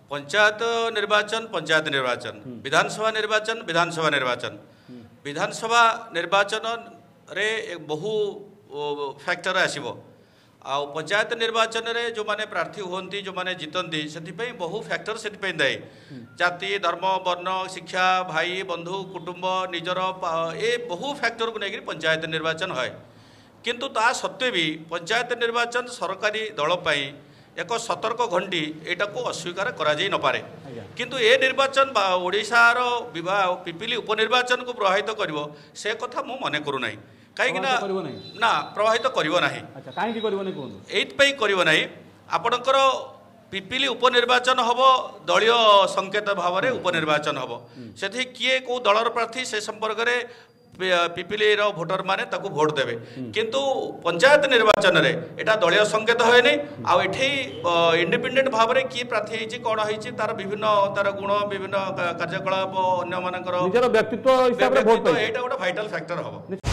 पंचायत निर्वाचन विधानसभा निर्वाचन विधानसभा निर्वाचन रे बहु फैक्टर आसीबो आ पंचायत निर्वाचन रे जो माने प्रार्थी होती जो माने जीतती से बहु फैक्टर से दायी जाति धर्म वर्ण शिक्षा भाई बंधु कुटुंब निजर ए बहु फैक्टर को लेकर पंचायत निर्वाचन है किंतु ता सत्वे भी पंचायत निर्वाचन सरकारी दल पाई एक सतर्क घंटी एटा को अस्वीकार करा जाई न पारे किंतु ए निर्वाचन ओडिशार विवाह पिपिली उपनिर्वाचन को प्रभावित करिवो से कथा मु मने करू नाही कहीं ना प्रभावित करिवो नाही एइतपई करिवो नाही आपणकर पिपिली उपनिर्वाचन हबो दलीय संकेत भाव में उपनिर्वाचन हबो सेठी किए को दलर प्रार्थी से संपर्क में पिपिली भोटर माने ताकू भोट देवे किंतु पंचायत निर्वाचन रे एटा दलीय संकेत होए नहीं आ एठी इंडिपेंडेंट भाव में किए प्रार्थी होइछि कोन होइछि तार विभिन्न तार गुण विभिन्न कार्यकलाप अन्य मानकर निजर व्यक्तित्व हिसाब रे भोट एटा गोटे वाइटल फैक्टर हबो।